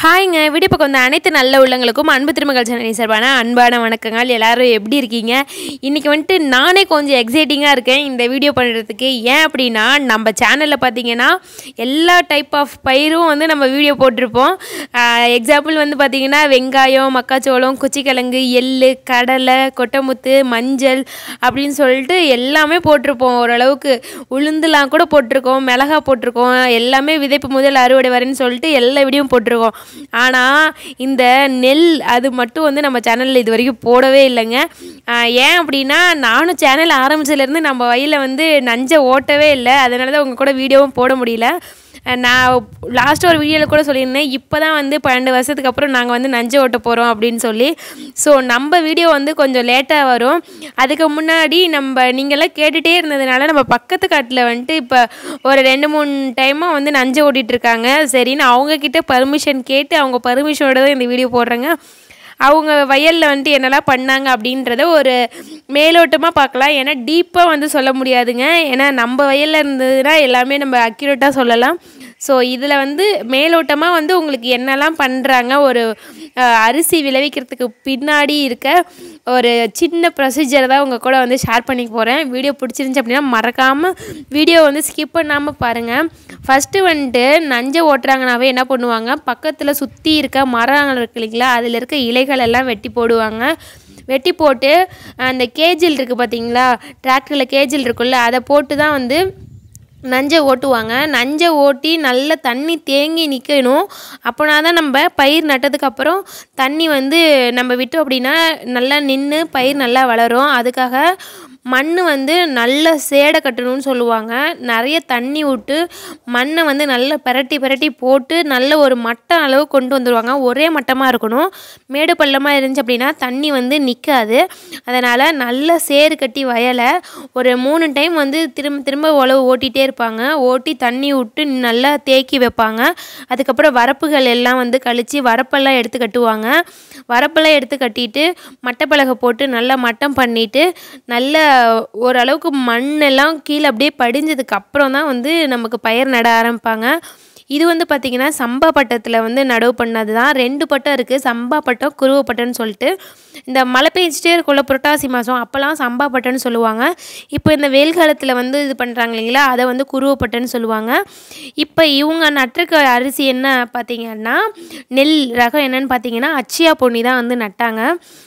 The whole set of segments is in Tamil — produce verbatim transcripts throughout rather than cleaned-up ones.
ஹாய்ங்க வீடியோ பக்கம் வந்த அனைத்து நல்ல உள்ளங்களுக்கும் அன்பு திருமகள் சேனல் சார்பான அன்பான வணக்கங்கள். எல்லாரும் எப்படி இருக்கீங்க? இன்றைக்கி வந்துட்டு நானே கொஞ்சம் எக்ஸைட்டிங்காக இருக்கேன் இந்த வீடியோ பண்ணுறதுக்கு. ஏன் அப்படின்னா, நம்ம சேனலில் பார்த்தீங்கன்னா எல்லா டைப் ஆஃப் பயிரும் வந்து நம்ம வீடியோ போட்டிருப்போம். எக்ஸாம்பிள் வந்து பார்த்திங்கன்னா வெங்காயம், மக்காச்சோளம், குச்சிக்கிழங்கு, எள்ளு, கடலை, கொட்டைமுத்து, மஞ்சள் அப்படின்னு சொல்லிட்டு எல்லாமே போட்டிருப்போம். ஓரளவுக்கு உளுந்துலாம் கூட போட்டிருக்கோம், மிளகா போட்டிருக்கோம், எல்லாமே விதைப்பு முதல் அறுவடை வரேன்னு சொல்லிட்டு எல்லா வீடியோவும் போட்டிருக்கோம். ஆனால் இந்த நெல் அது மட்டும் வந்து நம்ம சேனலில் இது வரைக்கும் போடவே இல்லைங்க. ஏன் அப்படின்னா, நானும் சேனல் ஆரம்பிச்சதுலேருந்து நம்ம வயலில் வந்து நஞ்சை ஓட்டவே இல்லை. அதனால தான் உங்கள் கூட வீடியோவும் போட முடியல. நான் லாஸ்ட்டு ஒரு வீடியோவில் கூட சொல்லியிருந்தேன், இப்போ தான் வந்து பன்னெண்டு வருஷத்துக்கு அப்புறம் நாங்கள் வந்து நஞ்சை ஓட்ட போகிறோம் அப்படின்னு சொல்லி. ஸோ நம்ம வீடியோ வந்து கொஞ்சம் லேட்டாக வரும். அதுக்கு முன்னாடி நம்ம நீங்கள்லாம் கேட்டுகிட்டே இருந்ததுனால நம்ம பக்கத்து காட்டில் வந்துட்டு இப்போ ஒரு ரெண்டு மூணு டைமாக வந்து நஞ்சை ஓட்டிகிட்ருக்காங்க. சரின்னு அவங்கக்கிட்ட பர்மிஷன் கேட்டு அவங்க பர்மிஷனோட தான் இந்த வீடியோ போடுறேங்க. அவங்க வயலில் வந்துட்டு என்னெல்லாம் பண்ணாங்க அப்படின்றத ஒரு மேலோட்டமாக பார்க்கலாம். ஏன்னா டீப்பாக வந்து சொல்ல முடியாதுங்க. ஏன்னா நம்ம வயலில் இருந்ததுன்னா எல்லாமே நம்ம அக்யூரேட்டாக சொல்லலாம். ஸோ இதில் வந்து மேலோட்டமாக வந்து உங்களுக்கு என்னெல்லாம் பண்ணுறாங்க, ஒரு அரிசி விளைவிக்கிறதுக்கு பின்னாடி இருக்க ஒரு சின்ன ப்ரொசீஜர் தான் உங்கள் கூட வந்து ஷேர் பண்ணிக்க போகிறேன். வீடியோ பிடிச்சிருந்துச்சி அப்படின்னா மறக்காமல் வீடியோ வந்து ஸ்கிப் பண்ணாமல் பாருங்கள். ஃபஸ்ட்டு வந்துட்டு நஞ்சை ஓட்டுறாங்கனாவே என்ன பண்ணுவாங்க, பக்கத்தில் சுற்றி இருக்க மரங்கள் இருக்கு இல்லைங்களா, அதில் இருக்க இலைகள் எல்லாம் வெட்டி போடுவாங்க. வெட்டி போட்டு அந்த கேஜில் இருக்குது பார்த்தீங்களா, டிராக்டரில் கேஜில் இருக்குல்ல, அதை போட்டு தான் வந்து நஞ்சை ஓட்டுவாங்க. நஞ்சை ஓட்டி நல்ல தண்ணி தேங்கி நிற்கணும். அப்போனா தான் நம்ம பயிர் நட்டதுக்கப்புறம் தண்ணி வந்து நம்ம விட்டோம் அப்படின்னா நல்லா நின்று பயிர் நல்லா வளரும். அதுக்காக மண் வந்து நல்ல சேடை கட்டணும்னு சொல்லுவாங்க. நிறைய தண்ணி விட்டு மண்ணை வந்து நல்லா பிரட்டி பிரட்டி போட்டு நல்ல ஒரு மட்டம் அளவு கொண்டு வந்துடுவாங்க. ஒரே மட்டமாக இருக்கணும். மேடு பள்ளமாக இருந்துச்சு அப்படின்னா தண்ணி வந்து நிற்காது. அதனால் நல்ல சேறு கட்டி வயலை ஒரு மூணு டைம் வந்து திரும்ப திரும்ப உழவு ஓட்டிகிட்டே இருப்பாங்க. ஓட்டி தண்ணி விட்டு நல்லா தேக்கி வைப்பாங்க. அதுக்கப்புறம் வரப்புகள் எல்லாம் வந்து கழித்து வரப்பெல்லாம் எடுத்து கட்டுவாங்க. வரப்பெல்லாம் எடுத்து கட்டிட்டு மட்டைப்பலகை போட்டு நல்லா மட்டம் பண்ணிவிட்டு நல்ல ஓரளவுக்கு மண்ணெல்லாம் கீழே அப்படியே படிஞ்சதுக்கு அப்புறம் தான் வந்து நமக்கு பயிர் நட ஆரம்பிப்பாங்க. இது வந்து பார்த்திங்கன்னா சம்பா பட்டத்தில் வந்து நடவு பண்ணது தான். ரெண்டு பட்டம் இருக்குது, சம்பா பட்டம், குருவை பட்டம்னு சொல்லிட்டு. இந்த மழை பெஞ்சிட்டே இருக்குள்ள புரட்டாசி மாதம் அப்போல்லாம் சம்பா பட்டம்னு சொல்லுவாங்க. இப்போ இந்த வெயில் காலத்தில் வந்து இது பண்ணுறாங்க இல்லைங்களா, அதை வந்து குருவை பட்டம்னு சொல்லுவாங்க. இப்போ இவங்க நட்டிருக்க அரிசி என்ன பார்த்திங்கன்னா, நெல் ரகம் என்னன்னு பார்த்திங்கன்னா அச்சியா பொன்னி தான் வந்து நட்டாங்க.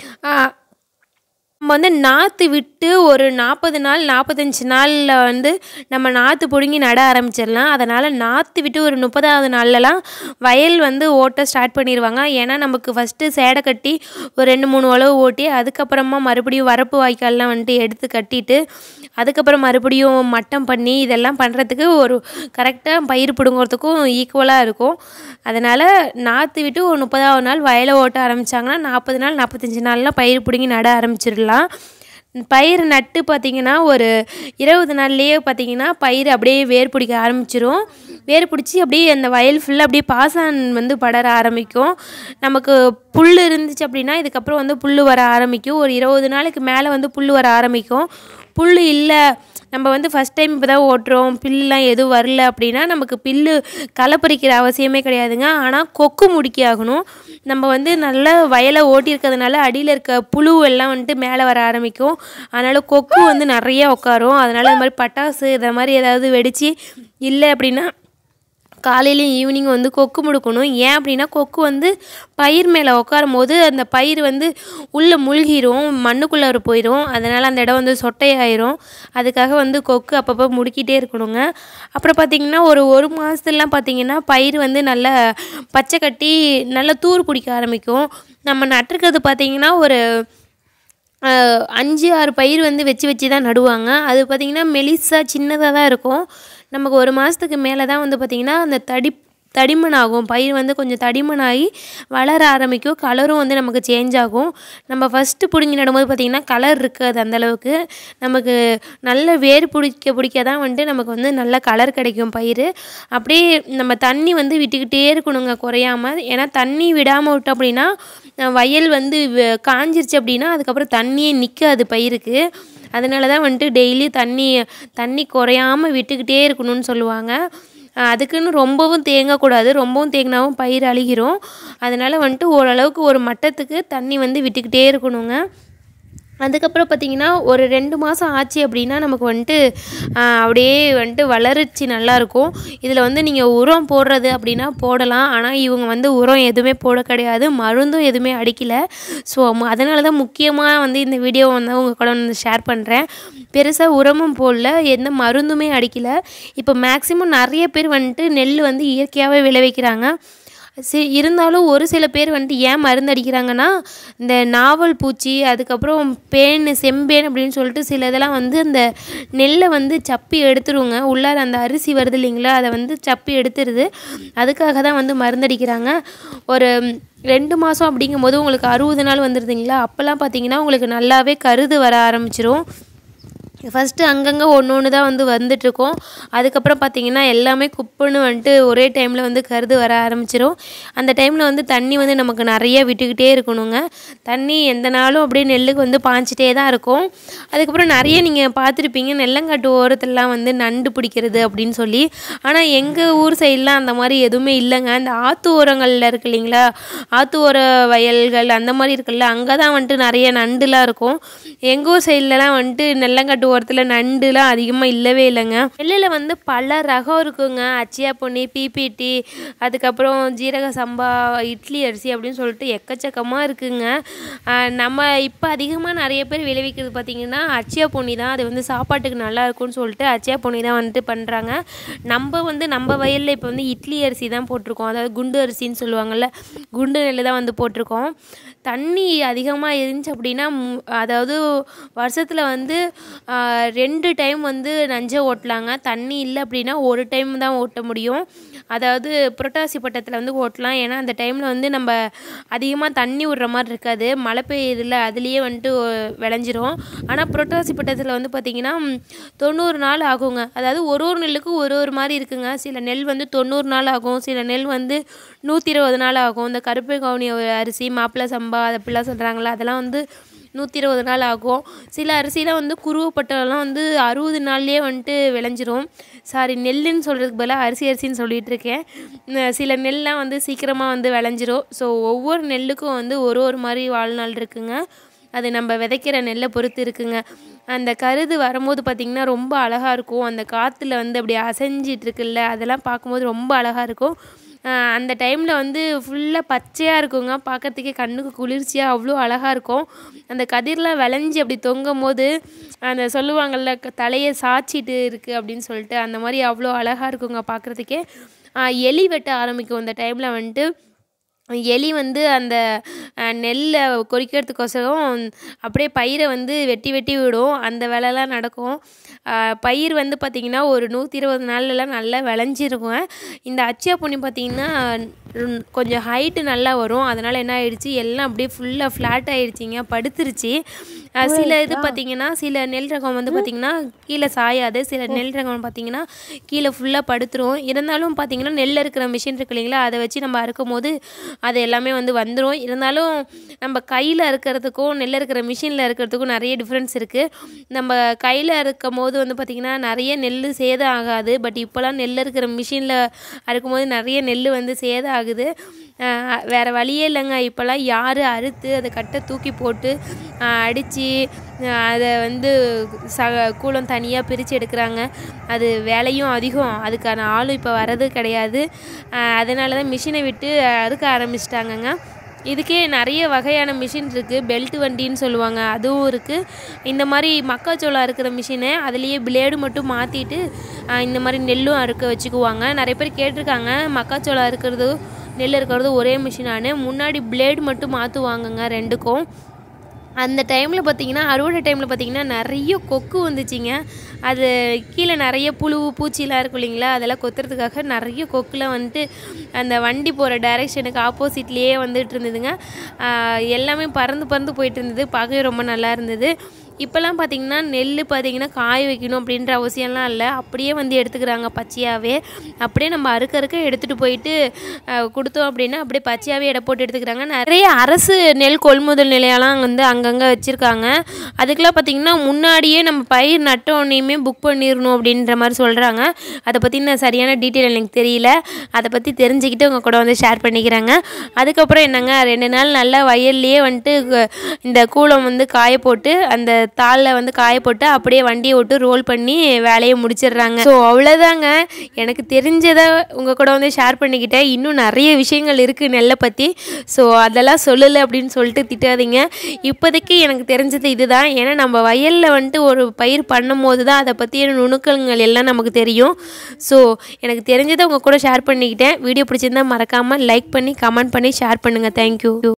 நம்ம வந்து நாற்று விட்டு ஒரு நாற்பது நாள் நாற்பத்தஞ்சு நாளில் வந்து நம்ம நாற்று பிடுங்கி நட ஆரம்பிச்சிடலாம். அதனால் நாற்று விட்டு ஒரு முப்பதாவது நாள்லலாம் வயல் வந்து ஓட்ட ஸ்டார்ட் பண்ணிடுவாங்க. ஏன்னா நமக்கு ஃபஸ்ட்டு சேடை கட்டி ஒரு ரெண்டு மூணு உழவு ஓட்டி அதுக்கப்புறமா மறுபடியும் வரப்பு வாய்க்கால்லாம் வந்துட்டு எடுத்து கட்டிட்டு அதுக்கப்புறம் மறுபடியும் மட்டம் பண்ணி இதெல்லாம் பண்ணுறதுக்கு ஒரு கரெக்டாக பயிர் பிடுங்கிறதுக்கும் ஈக்குவலாக இருக்கும். அதனால் நாற்று விட்டு ஒரு முப்பதாவது நாள் வயலை ஓட்ட ஆரம்பித்தாங்கன்னா நாற்பது நாள் நாற்பத்தஞ்சு நாள்லாம் பயிர் பிடுங்கி நட ஆரம்பிச்சிடலாம். பயிர் நட்டு பார்த்திங்கன்னா ஒரு இருபது நாள்லேயே பார்த்திங்கன்னா பயிர் அப்படியே வேர் பிடிக்க ஆரம்பிச்சிரும். வேர் பிடிச்சி அப்படியே அந்த வயல் ஃபுல்லாக அப்படியே பாசான் வந்து படர ஆரம்பிக்கும். நமக்கு புல் இருந்துச்சு அப்படின்னா இதுக்கப்புறம் வந்து புல் வர ஆரம்பிக்கும். ஒரு இருபது நாளைக்கு மேலே வந்து புல் வர ஆரம்பிக்கும். புல் இல்லை, நம்ம வந்து ஃபஸ்ட் டைம் இப்போ தான் ஓட்டுறோம், பில்லாம் எதுவும் வரல அப்படின்னா நமக்கு பில்லு களை பறிக்கிற அவசியமே கிடையாதுங்க. ஆனால் கொக்கு முடிக்கி ஆகணும். நம்ம வந்து நல்லா வயலை ஓட்டியிருக்கிறதுனால அடியில் இருக்க புழு எல்லாம் வந்துட்டு மேலே வர ஆரம்பிக்கும். அதனால் கொக்கு வந்து நிறைய உட்காரும். அதனால் இந்த மாதிரி பட்டாசு இதை மாதிரி ஏதாவது வெடித்து இல்லை அப்படின்னா காலையிலையும் ஈவினிங் வந்து கொக்கு முடுக்கணும். ஏன் அப்படின்னா கொக்கு வந்து பயிர் மேலே உட்காரும் போது அந்த பயிர் வந்து உள்ளே முழுகிரும், மண்ணுக்குள்ளே போயிடும். அதனால் அந்த இடம் வந்து சொட்டையாயிரும். அதுக்காக வந்து கொக்கு அப்பப்போ முடுக்கிட்டே இருக்கணுங்க. அப்புறம் பார்த்திங்கன்னா ஒரு ஒரு மாதத்துலாம் பார்த்திங்கன்னா பயிர் வந்து நல்லா பச்சை கட்டி நல்லா தூர் பிடிக்க ஆரம்பிக்கும். நம்ம நட்டிருக்கிறது பார்த்திங்கன்னா ஒரு அஞ்சு ஆறு பயிர் வந்து வச்சு வச்சு தான் நடுவாங்க. அது பார்த்திங்கன்னா மெலிசாக சின்னதாக தான் இருக்கும். நமக்கு ஒரு மாதத்துக்கு மேலே தான் வந்து பார்த்திங்கன்னா அந்த தடி தடிமனாகும். பயிர் வந்து கொஞ்சம் தடிமனாகி வளர ஆரம்பிக்கும். கலரும் வந்து நமக்கு சேஞ்ச் ஆகும். நம்ம ஃபஸ்ட்டு பிடுங்கி நடும்போது பார்த்திங்கன்னா கலர் இருக்காது அந்தளவுக்கு. நமக்கு நல்ல வேர் பிடிக்க பிடிக்க தான் வந்துட்டு நமக்கு வந்து நல்ல கலர் கிடைக்கும் பயிர். அப்படியே நம்ம தண்ணி வந்து விட்டுக்கிட்டே இருக்கணுங்க குறையாமல். ஏன்னா தண்ணி விடாமல் விட்டோம் அப்படின்னா வயல் வந்து காஞ்சிருச்சு அப்படின்னா அதுக்கப்புறம் தண்ணியே நிற்காது பயிருக்கு. அதனால தான் வந்துட்டு டெய்லி தண்ணி தண்ணி குறையாமல் விட்டுக்கிட்டே இருக்கணும்னு சொல்லுவாங்க. அதுக்குன்னு ரொம்பவும் தேங்கக்கூடாது, ரொம்பவும் தேங்கினாவும் பயிர் அழுகிரும். அதனால் வந்துட்டு ஓரளவுக்கு ஒரு மட்டத்துக்கு தண்ணி வந்து விட்டுக்கிட்டே இருக்கணுங்க. அதுக்கப்புறம் பார்த்திங்கன்னா ஒரு ரெண்டு மாதம் ஆச்சு அப்படின்னா நமக்கு வந்துட்டு அப்படியே வந்துட்டு வளர்ச்சி நல்லாயிருக்கும். இதில் வந்து நீங்கள் உரம் போடுறது அப்படின்னா போடலாம். ஆனால் இவங்க வந்து உரம் எதுவுமே போட கிடையாது, மருந்தும் எதுவுமே அடிக்கலை. ஸோ அதனால தான் முக்கியமாக வந்து இந்த வீடியோ வந்து உங்கள் கூட வந்து ஷேர் பண்ணுறேன். பெருசாக உரமும் போடல, எந்த மருந்துமே அடிக்கலை. இப்போ மேக்ஸிமம் நிறைய பேர் வந்துட்டு நெல் வந்து இயற்கையாகவே விளைவிக்கிறாங்க. சி இருந்தாலும் ஒரு சில பேர் வந்துட்டு ஏன் மருந்து அடிக்கிறாங்கன்னா, இந்த நாவல் பூச்சி, அதுக்கப்புறம் பேன், செம்பேன் அப்படின்னு சொல்லிட்டு சில இதெல்லாம் வந்து அந்த நெல்லை வந்து சப்பி எடுத்துருங்க. உள்ளார அந்த அரிசி வருது இல்லைங்களா, அதை வந்து சப்பி எடுத்துருது. அதுக்காக தான் வந்து மருந்தடிக்கிறாங்க. ஒரு ரெண்டு மாதம் அப்படிங்கும்போது உங்களுக்கு அறுபது நாள் வந்துடுதுங்களா, அப்போல்லாம் பார்த்திங்கன்னா உங்களுக்கு நல்லாவே கருது வர ஆரம்பிச்சிரும். ஃபஸ்ட்டு அங்கங்கே ஒன்று ஒன்று தான் வந்து வந்துட்டுருக்கோம். அதுக்கப்புறம் பார்த்திங்கன்னா எல்லாமே குப்புன்னு வந்துட்டு ஒரே டைமில் வந்து கருது வர ஆரம்பிச்சிடும். அந்த டைமில் வந்து தண்ணி வந்து நமக்கு நிறைய விட்டுக்கிட்டே இருக்கணுங்க. தண்ணி எந்த நாளும் அப்படியே நெல்லுக்கு வந்து பாய்ச்சிட்டே தான் இருக்கும். அதுக்கப்புறம் நிறைய நீங்கள் பார்த்துருப்பீங்க, நெல்லங்காட்டு ஓரத்துலலாம் வந்து நண்டு பிடிக்கிறது அப்படின்னு சொல்லி. ஆனால் எங்கள் ஊர் சைட்லாம் அந்த மாதிரி எதுவுமே இல்லைங்க. அந்த ஆற்று ஓரங்களில் இருக்கு இல்லைங்களா, ஆற்று ஓர வயல்கள் அந்த மாதிரி இருக்குல்ல, அங்கே தான் வந்துட்டு நிறைய நண்டுலாம் இருக்கும். எங்கள் ஊர் சைட்லலாம் வந்துட்டு நெல்லங்காட்டு ஓரத்தில் நண்டுலாம் அதிகமாக இல்லவே இல்லைங்க. நெல்லில் வந்து பல ரகம் இருக்குங்க. அச்சியா பொன்னி, பிபிடி, அதுக்கப்புறம் ஜீரக சம்பா, இட்லி அரிசி அப்படின்னு சொல்லிட்டு எக்கச்சக்கமாக இருக்குங்க. நம்ம இப்போ அதிகமாக நிறைய பேர் விளைவிக்கிறது பார்த்திங்கன்னா அச்சியா பொன்னி தான். அது வந்து சாப்பாட்டுக்கு நல்லா இருக்கும்னு சொல்லிட்டு அச்சியா பொன்னி தான் வந்துட்டு பண்ணுறாங்க. நம்ம வந்து நம்ம வயலில் இப்போ வந்து இட்லி அரிசி தான் போட்டிருக்கோம். அதாவது குண்டு அரிசின்னு சொல்லுவாங்கள்ல, குண்டு நெல் தான் வந்து போட்டிருக்கோம். தண்ணி அதிகமாக இருந்துச்சு அப்படின்னா, அதாவது வருஷத்தில் வந்து ரெண்டு டைம் வந்து நஞ்சை ஓட்டலாங்க. தண்ணி இல்லை அப்படின்னா ஒரு டைம் தான் ஓட்ட முடியும். அதாவது புரட்டாசி பட்டத்தில் வந்து ஓட்டலாம். ஏன்னா அந்த டைமில் வந்து நம்ம அதிகமாக தண்ணி விடுற மாதிரி இருக்காது, மழை பெய்யுதில்ல, அதுலேயே வந்துட்டு விளைஞ்சிரும். ஆனால் புரட்டாசி பட்டத்தில் வந்து பார்த்திங்கன்னா தொண்ணூறு நாள் ஆகுங்க. அதாவது ஒரு ஒரு நெல்லுக்கும் ஒரு ஒரு மாதிரி இருக்குங்க. சில நெல் வந்து தொண்ணூறு நாள் ஆகும், சில நெல் வந்து நூற்றி இருபது நாள் ஆகும். இந்த கருப்பு கவுனி அரிசி, மாப்பிள்ளை சம்பா, அதை அப்படிலாம் சொல்கிறாங்களா, அதெல்லாம் வந்து நூற்றி இருபது நாள் ஆகும். சில அரிசிலாம் வந்து குருவப்பட்டெல்லாம் வந்து அறுபது நாள்லேயே வந்துட்டு விளைஞ்சிரும். சாரி, நெல்லுன்னு சொல்கிறதுக்கு பதிலாக அரிசி அரிசின்னு சொல்லிகிட்டு இருக்கேன். சில நெல்லாம் வந்து சீக்கிரமாக வந்து விளைஞ்சிரும். ஸோ ஒவ்வொரு நெல்லுக்கும் வந்து ஒரு ஒரு மாதிரி வாழ்நாள் இருக்குங்க. அது நம்ம விதைக்கிற நெல்லை பொறுத்து இருக்குங்க. அந்த கருது வரும்போது பார்த்திங்கன்னா ரொம்ப அழகாக இருக்கும். அந்த காற்றுல வந்து அப்படி அசைஞ்சிட்டு இருக்குல்ல, அதெல்லாம் பார்க்கும்போது ரொம்ப அழகாக இருக்கும். அந்த டைமில் வந்து ஃபுல்லாக பச்சையாக இருக்குங்க, பார்க்குறதுக்கே கண்ணுக்கு குளிர்ச்சியாக அவ்வளோ அழகாக இருக்கும். அந்த கதிரெலாம் விளைஞ்சி அப்படி தொங்கும் போது அந்த சொல்லுவாங்கள்ல, தலையை சாய்ச்சிட்டு இருக்குது அப்படின்னு சொல்லிட்டு, அந்த மாதிரி அவ்வளோ அழகாக இருக்குங்க பார்க்குறதுக்கே. எலி வெட்ட ஆரம்பிக்கும் அந்த டைமில் வந்துட்டு. எலி வந்து அந்த நெல்லை கொறிக்கிறதுக்கோசரம் அப்படியே பயிரை வந்து வெட்டி வெட்டி விடும். அந்த வேலைலாம் நடக்கும். பயிர் வந்து பார்த்திங்கன்னா ஒரு நூற்றி இருபது நாள்லலாம் நல்லா விளைஞ்சிருக்கும். இந்த அச்சியா பொன்னி பார்த்திங்கன்னா கொஞ்சம் ஹைட்டு நல்லா வரும். அதனால் என்ன ஆகிடுச்சு, எல்லாம் அப்படியே ஃபுல்லாக ஃப்ளாட் ஆகிடுச்சிங்க, படுத்துருச்சு. சில இது பார்த்திங்கன்னா சில நெல் ரகம் வந்து பார்த்திங்கன்னா கீழே சாயாது, சில நெல் ரகம் பார்த்திங்கன்னா கீழே ஃபுல்லாக படுத்துரும். இருந்தாலும் பார்த்திங்கன்னா நெல் இருக்கிற மிஷின் இருக்கு இல்லைங்களா, அதை வச்சு நம்ம அறுக்கும் போது அது எல்லாமே வந்து வந்துடும். இருந்தாலும் நம்ம கையில் அறுக்கிறதுக்கும் நெல் இருக்கிற மிஷினில் இருக்கிறதுக்கும் நிறைய டிஃப்ரென்ஸ் இருக்குது. நம்ம கையில் அறுக்கும் போது வந்து பார்த்திங்கன்னா நிறைய நெல் சேதம் ஆகாது. பட் இப்போலாம் நெல் இருக்கிற மிஷினில் அறுக்கும் போது நிறைய நெல் வந்து சேதம் ஆகுது. வேறு வழியே இல்லைங்க. இப்போல்லாம் யார் அறுத்து அதை கட்டை தூக்கி போட்டு அடித்து அதை வந்து ச கூலம் தனியாக பிரித்து எடுக்கிறாங்க. அது வேலையும் அதிகம், அதுக்கான ஆளும் இப்போ வர்றது கிடையாது. அதனால தான் மிஷினை விட்டு அறுக்க ஆரம்பிச்சிட்டாங்கங்க. இதுக்கே நிறைய வகையான மிஷின் இருக்குது. பெல்ட் வண்டின்னு சொல்லுவாங்க, அதுவும் இருக்குது. இந்த மாதிரி மக்காச்சோளம் அறுக்கிற மிஷினை அதுலேயே பிளேடு மட்டும் மாற்றிட்டு இந்த மாதிரி நெல்லும் அறுக்க வச்சுக்குவாங்க. நிறைய பேர் கேட்டிருக்காங்க, மக்காச்சோளம் அறுக்கிறது நெல் இருக்கிறது ஒரே மிஷினானு. முன்னாடி பிளேடு மட்டும் மாற்றுவாங்கங்க ரெண்டுக்கும். அந்த டைமில் பார்த்திங்கன்னா அறுவடை டைமில் பார்த்திங்கன்னா நிறைய கொக்கு வந்துச்சிங்க. அது கீழே நிறைய புழு பூச்சிலாம் இருக்கும் இல்லைங்களா, அதெல்லாம் கொத்துறதுக்காக நிறைய கொக்குலாம் வந்துட்டு அந்த வண்டி போகிற டைரெக்ஷனுக்கு ஆப்போசிட்லேயே வந்துட்டு இருந்ததுங்க. எல்லாமே பறந்து பறந்து போயிட்டு இருந்தது, பார்க்கவே ரொம்ப நல்லா இருந்தது. இப்போல்லாம் பார்த்திங்கன்னா நெல் பார்த்திங்கன்னா காய வைக்கணும் அப்படின்ற அவசியம்லாம் இல்லை, அப்படியே வந்து எடுத்துக்கிறாங்க பச்சையாகவே. அப்படியே நம்ம அறுக்க அறுக்க எடுத்துகிட்டு போயிட்டு கொடுத்தோம் அப்படின்னா அப்படியே பச்சையாகவே எடை போட்டு எடுத்துக்கிறாங்க. நிறைய அரசு நெல் கொள்முதல் நிலையெல்லாம் வந்து அங்கங்கே வச்சுருக்காங்க. அதுக்கெல்லாம் பார்த்திங்கன்னா முன்னாடியே நம்ம பயிர் நட்டோன்னையுமே புக் பண்ணிடணும் அப்படின்ற மாதிரி சொல்கிறாங்க. அதை பற்றி நான் சரியான டீட்டெயில் எனக்கு தெரியல, அதை பற்றி தெரிஞ்சுக்கிட்டு உங்கள் கூட வந்து ஷேர் பண்ணிக்கிறாங்க. அதுக்கப்புறம் என்னங்க, ரெண்டு நாள் நல்லா வயல்லையே வந்துட்டு இந்த கூளம் வந்து காய போட்டு அந்த தாளில் வந்து காய போட்டு அப்படியே வண்டியை விட்டு ரோல் பண்ணி வேலையை முடிச்சிடுறாங்க. ஸோ அவ்வளோதாங்க, எனக்கு தெரிஞ்சதை உங்கள் கூட வந்து ஷேர் பண்ணிக்கிட்டேன். இன்னும் நிறைய விஷயங்கள் இருக்குது நெல்லை பற்றி. ஸோ அதெல்லாம் சொல்லலை அப்படின்னு சொல்லிட்டு திட்டாதீங்க. இப்போதைக்கு எனக்கு தெரிஞ்சது இதுதான். ஏன்னா நம்ம வயலில் வந்துட்டு ஒரு பயிர் பண்ணும் போது தான் அதை பற்றிய நுணுக்கங்கள் எல்லாம் நமக்கு தெரியும். ஸோ எனக்கு தெரிஞ்சதை உங்கள் கூட ஷேர் பண்ணிக்கிட்டேன். வீடியோ பிடிச்சிருந்தா மறக்காமல் லைக் பண்ணி கமெண்ட் பண்ணி ஷேர் பண்ணுங்கள். தேங்க்யூ.